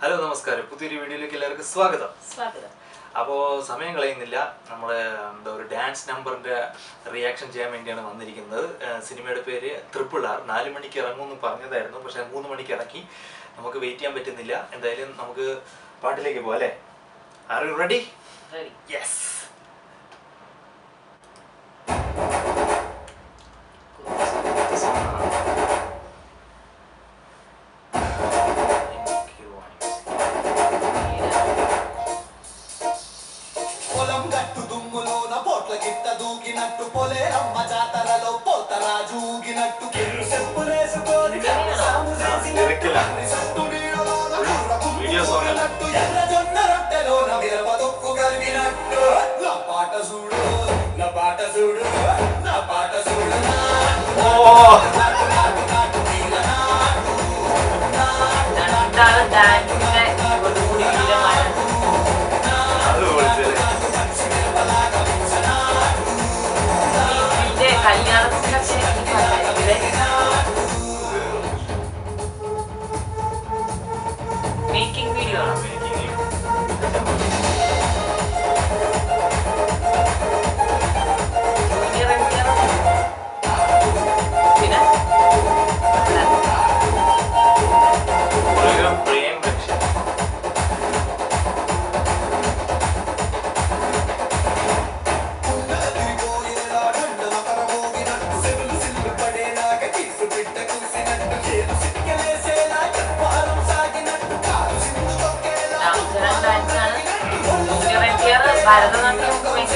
Hello നമസ്കാരം, പുതിയൊരു വീഡിയോയിലേക്ക് എല്ലാവർക്കും സ്വാഗതം. അപ്പോൾ സമയം കളയുന്നില്ല, നമ്മൾ ഒരു ഡാൻസ് നമ്പറിൻ്റെ റിയാക്ഷൻ ചെയ്യാൻ വേണ്ടിയാണ് വന്നിരിക്കുന്നത്. സിനിമയുടെ പേര് RRR. 4 മണിക്ക് ഇറങ്ങുമെന്ന് പറഞ്ഞതായിരുന്നു, പക്ഷേ 3 മണിക്ക് ഇറക്കി. നമുക്ക് വെയിറ്റ് ചെയ്യാൻ പറ്റുന്നില്ല. എന്തായാലും നമുക്ക് പാട്ടിലേക്ക് പോകാം അല്ലേ? Are you ready? Yes. Making video. Bharatanatyam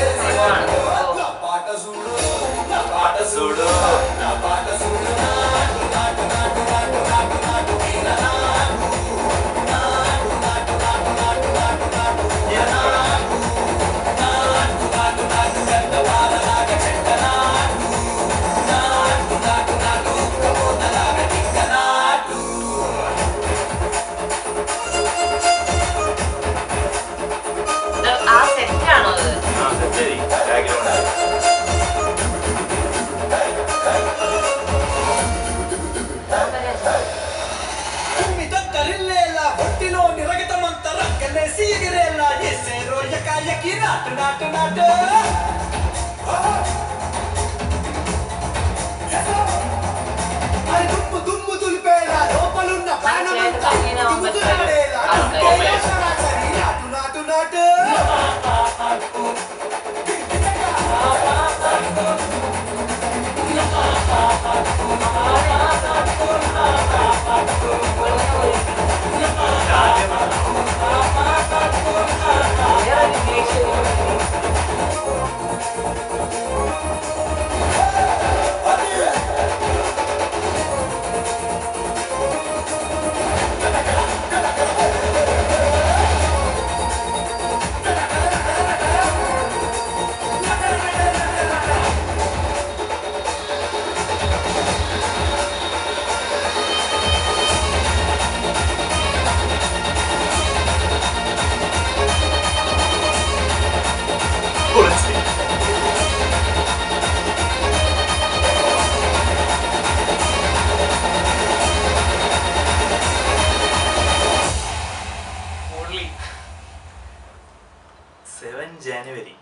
ജനുവരി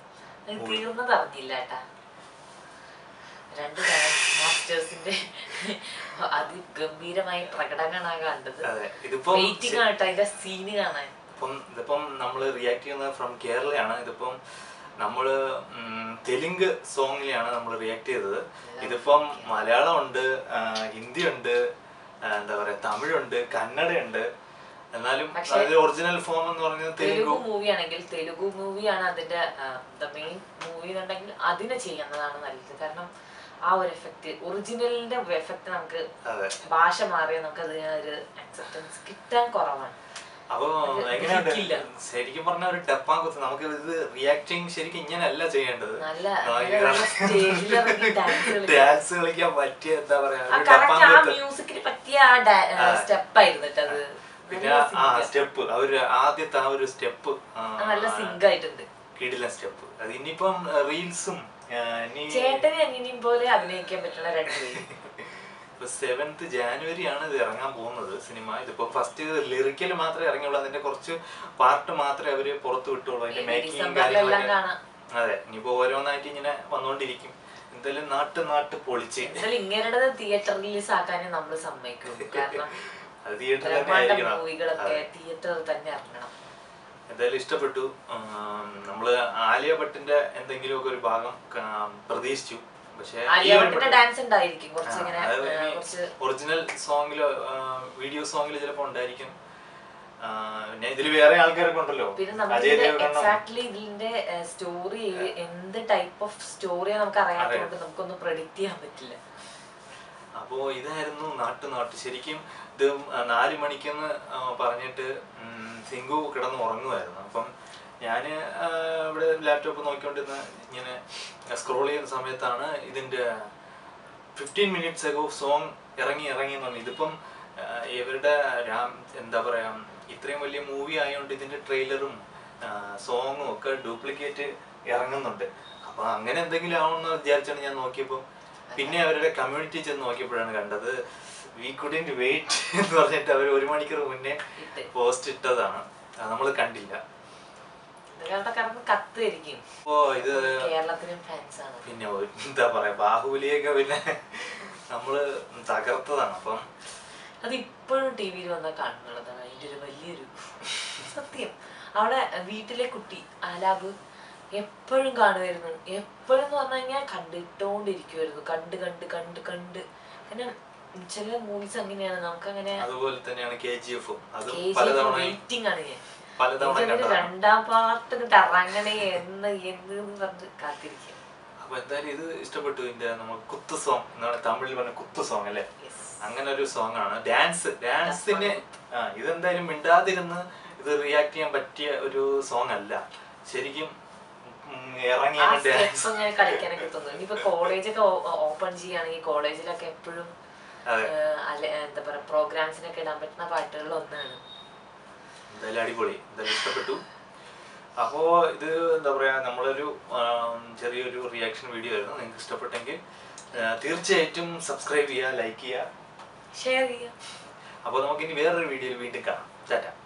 തീർന്നത് അറിഞ്ഞില്ല കേട്ടാ. 2 മാസ്റ്റേഴ്സിന്റെ അതിഗംഭീരമായ പ്രകടനമാണ് കണ്ടത്. വെയിറ്റിംഗ് ആട്ടോ അതിന്റെ സീന് കാണാൻ. ഇതിപ്പം നമ്മൾ റിയാക്ട് ചെയ്യുന്നത് ഫ്രം കേരളയാണ്. ഇതിപ്പം നമ്മള് തെലുങ്ക് സോങ്ങിലാണ് നമ്മൾ റിയാക്ട് ചെയ്തത്. ഇതിപ്പം മലയാളം ഉണ്ട്, ഹിന്ദി ഉണ്ട്, എന്താ പറയാ, തമിഴുണ്ട്, കന്നഡ ഉണ്ട്. എന്നാലും ഒറിജിനൽ ഫോം എന്ന് പറഞ്ഞത് തെലുഗു മൂവിയാണെങ്കിൽ തെലുഗു മൂവിയാണ് അതിന്റെ മെയിൻ മൂവി എന്നുണ്ടെങ്കിൽ അതിനെ ചെയ്യുന്നതാണ് നല്ലത്. കാരണം ആ ഒരു എഫക്ട്, ഒറിജിനലിന്റെ എഫക്ട് നമുക്ക് ഭാഷ മാറിയാൽ നമുക്ക് അതിനൊരു അക്സെപ്റ്റൻസ് കിട്ടാൻ കുറവാണ്. അപ്പൊ എങ്ങനെയുണ്ട് ശരിക്കും പറഞ്ഞ ഒരു ഡപ്പാങ്കുത്ത്? നമുക്ക് ഇത് റിയാക്ടിങ് ശരിക്കും ഇങ്ങനെയല്ല ചെയ്യേണ്ടത്. ഡാൻസ് കളിക്കാൻ പറ്റിയ എന്താ പറയാ, മ്യൂസിക്കിന് പറ്റിയ സ്റ്റെപ്പ് ആയിരുന്നു അത്. പിന്നെ ആ സ്റ്റെപ്പ്, അവര് ആദ്യത്തെ ആ ഒരു സ്റ്റെപ്പ് നല്ല സിങ്ക് ആയിട്ടുണ്ട്, കിടിലൻ സ്റ്റെപ്പ്. അത് ഇനിയിപ്പം റീൽസും ചേട്ടനെ അനിയനെയും പോലെ അഭിനയിക്കാൻ പറ്റുന്ന 2 പേര്. ഇപ്പൊ 7th January ആണ് ഇത് ഇറങ്ങാൻ പോകുന്നത് സിനിമ. ഇതിപ്പോ ഫസ്റ്റ് ലിറിക്കൽ മാത്രമേ ഇറങ്ങിയുള്ളൂ, അതിന്റെ കുറച്ച് പാർട്ട് മാത്രമേ അവര് പുറത്ത് വിട്ടുള്ളൂ, അതിന്റെ മേക്കിംഗ് കാര്യങ്ങളൊക്കെ. അതെ, ഇനിയിപ്പോ ഓരോന്നായിട്ട് ഇങ്ങനെ വന്നുകൊണ്ടിരിക്കും. എന്തായാലും നാട്ട് പൊളിച്ച് ഇങ്ങനെ തിയേറ്റർ റിലീസ് ആക്കാനേ നമ്മൾ സമ്മതിക്കും. കാരണം അത് തിയേറ്ററിൽ തന്നെ ആയിരിക്കണം. തിയേറ്ററിൽ തന്നെ ഇറങ്ങണം. എന്തായാലും ഇഷ്ടപ്പെട്ടു. നമ്മള് ആലിയ ഭട്ടിന്റെ എന്തെങ്കിലുമൊക്കെ ഒരു ഭാഗം പ്രതീക്ഷിച്ചു, പക്ഷെ ഒറിജിനൽ സോങ്ങിലോ വീഡിയോ സോങ്ങിലോ ചിലപ്പോ ഉണ്ടായിരിക്കും. പിന്നെ ഇതില് വേറെ ആൾക്കാരൊക്കെ ഉണ്ടല്ലോ. എക്സാക്ട്ലി ഇതിന്റെ സ്റ്റോറി എന്ത് ടൈപ്പ് ഓഫ് സ്റ്റോറിയാ നമുക്ക് അറിയാത്തതുകൊണ്ട് നമുക്കൊന്നും പ്രെഡിക്റ്റ് ചെയ്യാൻ പറ്റില്ല. അപ്പോ ഇതായിരുന്നു നാട്ട് ശരിക്കും. ഇത് 4 മണിക്കെന്ന് പറഞ്ഞിട്ട് സിംഗു കിടന്ന് ഉറങ്ങുമായിരുന്നു. അപ്പം ഞാന് ഇവിടെ ലാപ്ടോപ്പ് നോക്കിക്കൊണ്ടിരുന്ന ഇങ്ങനെ സ്ക്രോൾ ചെയ്യുന്ന സമയത്താണ് ഇതിന്റെ 15 minutes ago സോങ് ഇറങ്ങി എന്ന് പറഞ്ഞു. ഇതിപ്പം ഇവരുടെ എന്താ പറയാ, ഇത്രയും വലിയ മൂവി ആയതുകൊണ്ട് ഇതിന്റെ ട്രെയിലറും സോങ്ങും ഒക്കെ ഡ്യൂപ്ലിക്കേറ്റ് ഇറങ്ങുന്നുണ്ട്. അപ്പൊ അങ്ങനെ എന്തെങ്കിലും ആവുമെന്ന് വിചാരിച്ചാണ് ഞാൻ നോക്കിയപ്പോൾ. പിന്നെ അവരുടെ കമ്മ്യൂണിറ്റി ചെന്ന് നോക്കിയപ്പോഴാണ് കണ്ടത് വി കുഡന്റ് വെയിറ്റ് എന്ന് പറഞ്ഞിട്ട് അവർ 1 മണിക്കൂർ മുന്നേ പോസ്റ്റ് ഇട്ടതാണ്. നമ്മൾ കണ്ടില്ല. പിന്നെ എന്താ പറയാ, ബാഹുബലിയൊക്കെ പിന്നെ നമ്മള് തകർത്തതാണ്. അപ്പം അതിപ്പോഴും ടി വിയിൽ വന്നാൽ കാണുന്നുള്ളതാണ് അതിന്റെ ഒരു വലിയൊരു സത്യം. അവിടെ വീട്ടിലെ കുട്ടി ആലാബ് എപ്പോഴും കാണുമായിരുന്നു. എപ്പോഴും എന്ന് പറഞ്ഞു കഴിഞ്ഞാൽ കണ്ടിട്ടോണ്ടിരിക്കുവായിരുന്നു. കണ്ട് കാരണം ചില മൂവീസ് അങ്ങനെയാണ്, നമുക്ക് അങ്ങനെ. അതുപോലെ തന്നെയാണ് KGF. വെയിറ്റിംഗ് ആണ് ഞാൻ. രണ്ടാം പാർട്ട് ഇറങ്ങണേ എന്ന് പറഞ്ഞ് കാത്തിരിക്കും. അപ്പൊ എന്തായാലും ഇത് ഇഷ്ടപ്പെട്ടു. ഇതിന്റെ നമ്മൾ കുത്തു സോങ് എന്നാണ് തമിഴിൽ പറഞ്ഞ കുത്തു സോങ് അല്ലേ, അങ്ങനെ ഒരു സോങ് ആണ്. ഡാൻസിന് ഇതെന്തായാലും മിണ്ടാതിരുന്ന് ഇത് റിയാക്ട് ചെയ്യാൻ പറ്റിയ ഒരു സോങ് അല്ല. ശരിക്കും കളിക്കാനൊക്കെ തോന്നുന്നു. ഇനിയിപ്പോ കോളേജൊക്കെ ഓപ്പൺ ചെയ്യുകയാണെങ്കിൽ കോളേജിലൊക്കെ എപ്പോഴും എന്താ പറയാ പ്രോഗ്രാംസിനൊക്കെ ഇടാൻ പറ്റുന്ന പാട്ടുകളിൽ ഒന്നാണ്. എന്തായാലും അടിപൊളി, എന്തായാലും ഇഷ്ടപ്പെട്ടു. അപ്പോ ഇത് എന്താ പറയാ, നമ്മളൊരു ചെറിയൊരു റിയാക്ഷൻ വീഡിയോ ആയിരുന്നു. നിങ്ങൾക്ക് ഇഷ്ടപ്പെട്ടെങ്കിൽ തീർച്ചയായിട്ടും സബ്സ്ക്രൈബ് ചെയ്യുക, ലൈക്ക് ചെയ്യുക, ഷെയർ ചെയ്യുക. അപ്പോൾ നമുക്കിനി വേറൊരു വീഡിയോയിൽ വീണ്ടും കാണാം. ടാറ്റ.